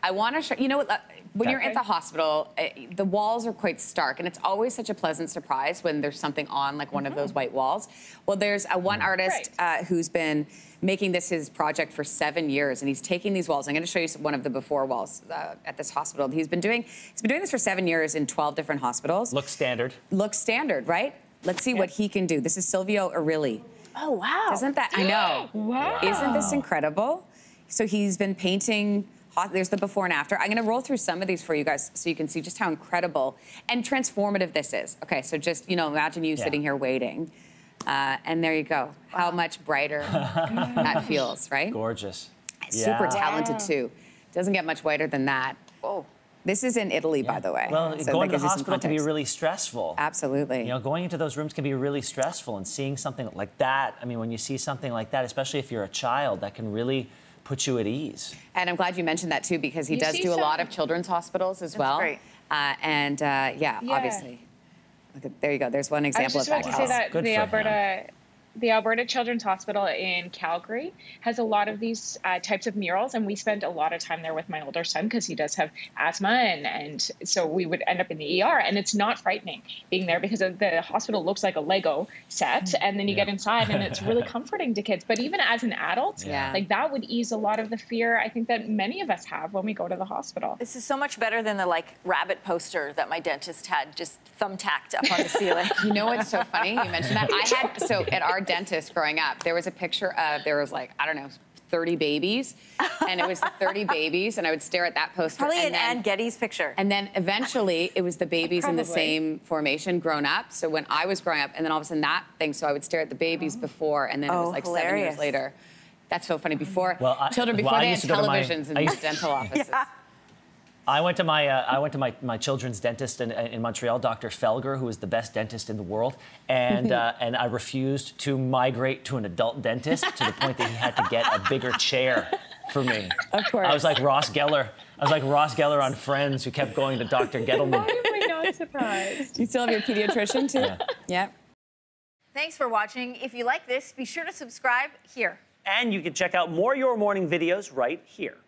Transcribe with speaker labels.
Speaker 1: I want to show, you know, when you're at the hospital, the walls are quite stark, and it's always such a pleasant surprise when there's something on, like one of those white walls. Well, there's one artist who's been making this his project for 7 years, and he's taking these walls. I'm going to show you one of the before walls at this hospital. He's been doing this for 7 years in 12 different hospitals.
Speaker 2: Looks standard. Looks
Speaker 1: standard, right? Let's see what he can do. This is Silvio Arilli.
Speaker 3: Oh, wow.
Speaker 1: Isn't that, I know.
Speaker 3: Wow.
Speaker 1: Isn't this incredible? So he's been painting, there's the before and after. I'm gonna roll through some of these for you guys so you can see just how incredible and transformative this is. Okay, so just, you know, imagine you sitting here waiting. And there you go. How much brighter that feels, right?
Speaker 2: Gorgeous.
Speaker 1: Super talented too. Doesn't get much whiter than that. Oh. This is in Italy, by the way.
Speaker 2: Well, so going to the hospital can be really stressful.
Speaker 1: Absolutely.
Speaker 2: You know, going into those rooms can be really stressful, and seeing something like that, I mean, when you see something like that, especially if you're a child, that can really put you at ease.
Speaker 1: And I'm glad you mentioned that too, because he does do a lot of children's hospitals as well.
Speaker 3: Great.
Speaker 1: Yeah, obviously. Look at, there you go. There's one example of that.
Speaker 3: I was just about to say that the Alberta Children's Hospital in Calgary has a lot of these types of murals, and we spend a lot of time there with my older son because he does have asthma, and so we would end up in the ER, and it's not frightening being there because the hospital looks like a Lego set, and then you get inside, and it's really comforting to kids. But even as an adult, like that would ease a lot of the fear I think that many of us have when we go to the hospital.
Speaker 4: This is so much better than the like rabbit poster that my dentist had just thumbtacked up on the ceiling.
Speaker 1: You know what's so funny? You mentioned that. So at our dentist growing up, there was a picture of, there was like, I don't know, 30 babies, and it was the 30 babies, and I would stare at that poster.
Speaker 4: Probably an Ann Getty's picture.
Speaker 1: And then eventually, it was the babies in the same formation grown up. So when I was growing up, and then all of a sudden that thing, so I would stare at the babies before, and then it was like
Speaker 4: hilarious.
Speaker 1: 7 years later. That's so funny. Before, children,
Speaker 2: well,
Speaker 1: they had televisions in the dental offices.
Speaker 2: I went to my children's dentist in Montreal, Dr. Felger, who is the best dentist in the world, and and I refused to migrate to an adult dentist to the point that he had to get a bigger chair for me.
Speaker 1: Of course.
Speaker 2: I was like Ross Geller. I was like Ross Geller on Friends, who kept going to Dr. Gettleman.
Speaker 3: Why am I not surprised?
Speaker 1: You still have your pediatrician too? Yeah.
Speaker 4: Thanks for watching. If you like this, be sure to subscribe here.
Speaker 2: And you can check out more Your Morning videos right here.